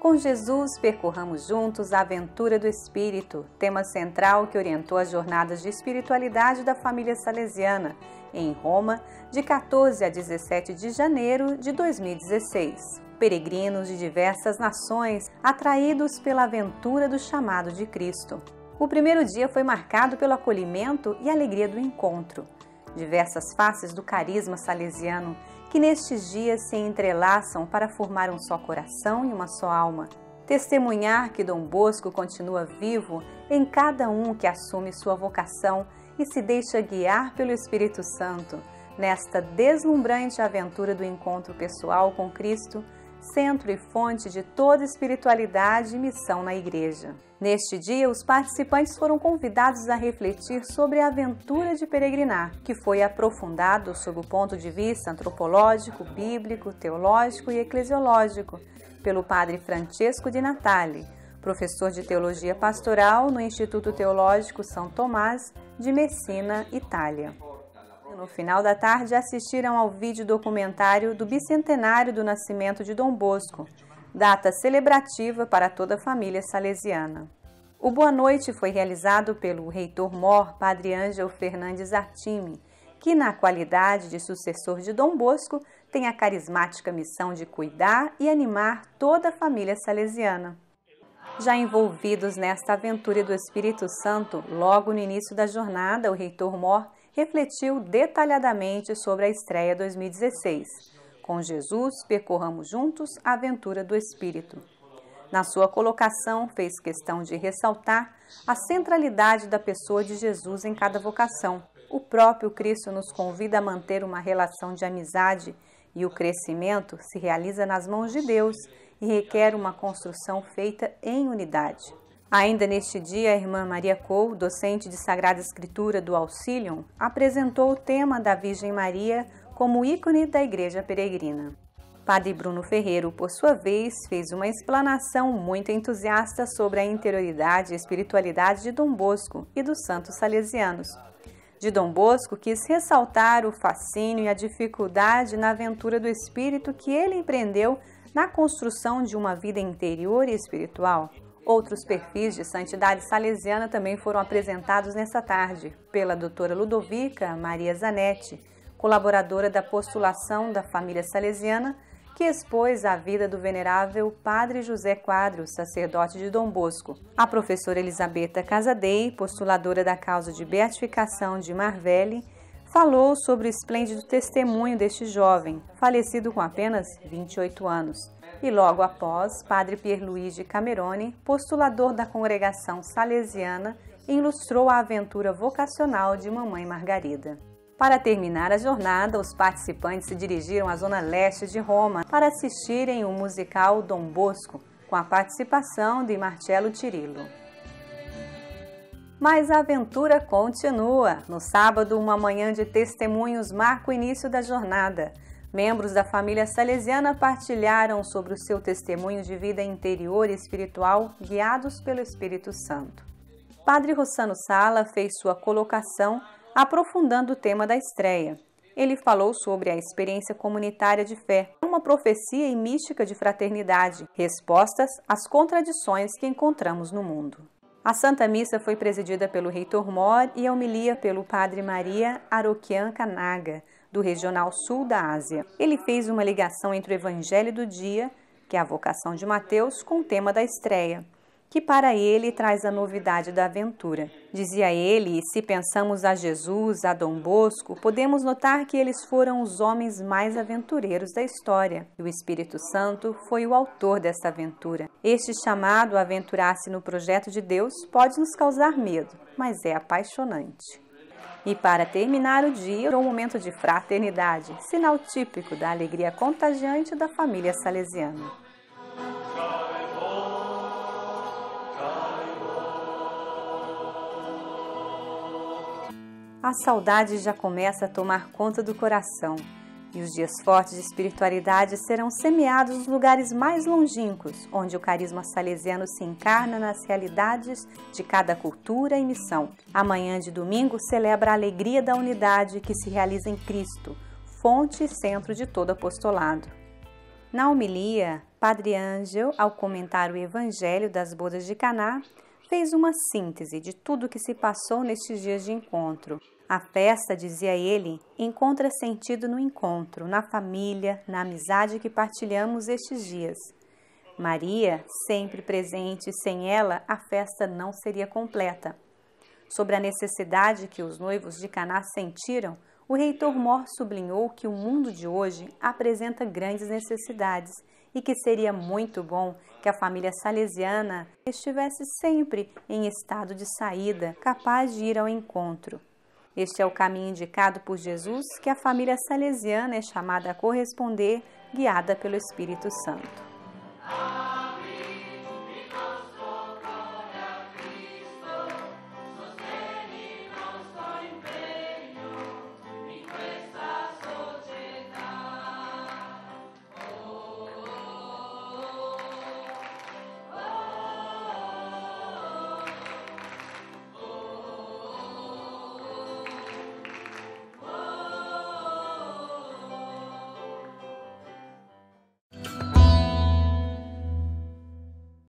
Com Jesus, percorramos juntos a aventura do Espírito, tema central que orientou as jornadas de espiritualidade da família salesiana, em Roma, de 14 a 17 de janeiro de 2016. Peregrinos de diversas nações, atraídos pela aventura do chamado de Cristo. O primeiro dia foi marcado pelo acolhimento e alegria do encontro. Diversas faces do carisma salesiano que nestes dias se entrelaçam para formar um só coração e uma só alma. Testemunhar que Dom Bosco continua vivo em cada um que assume sua vocação e se deixa guiar pelo Espírito Santo, nesta deslumbrante aventura do encontro pessoal com Cristo, centro e fonte de toda espiritualidade e missão na Igreja. Neste dia, os participantes foram convidados a refletir sobre a aventura de peregrinar, que foi aprofundado sob o ponto de vista antropológico, bíblico, teológico e eclesiológico, pelo padre Francesco Di Natale, professor de Teologia Pastoral no Instituto Teológico São Tomás de Messina, Itália. No final da tarde, assistiram ao vídeo documentário do bicentenário do nascimento de Dom Bosco, data celebrativa para toda a família salesiana. O Boa Noite foi realizado pelo reitor-mor, padre Ângelo Fernandes Artime, que, na qualidade de sucessor de Dom Bosco, tem a carismática missão de cuidar e animar toda a família salesiana. Já envolvidos nesta aventura do Espírito Santo, logo no início da jornada, o reitor-mor refletiu detalhadamente sobre a estreia 2016. Com Jesus, percorramos juntos a aventura do Espírito. Na sua colocação, fez questão de ressaltar a centralidade da pessoa de Jesus em cada vocação. O próprio Cristo nos convida a manter uma relação de amizade e o crescimento se realiza nas mãos de Deus e requer uma construção feita em unidade. Ainda neste dia, a irmã Maria Cole, docente de Sagrada Escritura do Auxilium, apresentou o tema da Virgem Maria como ícone da Igreja Peregrina. Padre Bruno Ferreiro, por sua vez, fez uma explanação muito entusiasta sobre a interioridade e espiritualidade de Dom Bosco e dos santos salesianos. De Dom Bosco, quis ressaltar o fascínio e a dificuldade na aventura do espírito que ele empreendeu na construção de uma vida interior e espiritual. Outros perfis de santidade salesiana também foram apresentados nesta tarde pela doutora Ludovica Maria Zanetti, colaboradora da postulação da família salesiana, que expôs a vida do venerável Padre José Quadros, sacerdote de Dom Bosco. A professora Elisabetta Casadei, postuladora da causa de beatificação de Marvelli, falou sobre o esplêndido testemunho deste jovem, falecido com apenas 28 anos. E logo após, Padre Pierluigi Cameroni, postulador da congregação salesiana, ilustrou a aventura vocacional de Mamãe Margarida. Para terminar a jornada, os participantes se dirigiram à zona leste de Roma para assistirem o musical Dom Bosco, com a participação de Marcello Cirillo. Mas a aventura continua. No sábado, uma manhã de testemunhos marca o início da jornada. Membros da família salesiana partilharam sobre o seu testemunho de vida interior e espiritual, guiados pelo Espírito Santo. Padre Rossano Sala fez sua colocação, aprofundando o tema da estreia. Ele falou sobre a experiência comunitária de fé, uma profecia e mística de fraternidade, respostas às contradições que encontramos no mundo. A Santa Missa foi presidida pelo reitor-mor e a homilia pelo Padre Maria Aroquian Kanaga, do Regional Sul da Ásia. Ele fez uma ligação entre o Evangelho do dia, que é a vocação de Mateus, com o tema da estreia, que para ele traz a novidade da aventura. Dizia ele, se pensamos a Jesus, a Dom Bosco, podemos notar que eles foram os homens mais aventureiros da história, e o Espírito Santo foi o autor dessa aventura. Este chamado a aventurar-se no projeto de Deus pode nos causar medo, mas é apaixonante. E para terminar o dia, um momento de fraternidade, sinal típico da alegria contagiante da família salesiana. A saudade já começa a tomar conta do coração, e os dias fortes de espiritualidade serão semeados nos lugares mais longínquos, onde o carisma salesiano se encarna nas realidades de cada cultura e missão. A manhã de domingo celebra a alegria da unidade que se realiza em Cristo, fonte e centro de todo apostolado. Na homilia, Padre Ângel, ao comentar o Evangelho das Bodas de Caná, fez uma síntese de tudo o que se passou nestes dias de encontro. A festa, dizia ele, encontra sentido no encontro, na família, na amizade que partilhamos estes dias. Maria, sempre presente, sem ela, a festa não seria completa. Sobre a necessidade que os noivos de Caná sentiram, o reitor Mor sublinhou que o mundo de hoje apresenta grandes necessidades e que seria muito bom que a família salesiana estivesse sempre em estado de saída, capaz de ir ao encontro. Este é o caminho indicado por Jesus que a família salesiana é chamada a corresponder, guiada pelo Espírito Santo.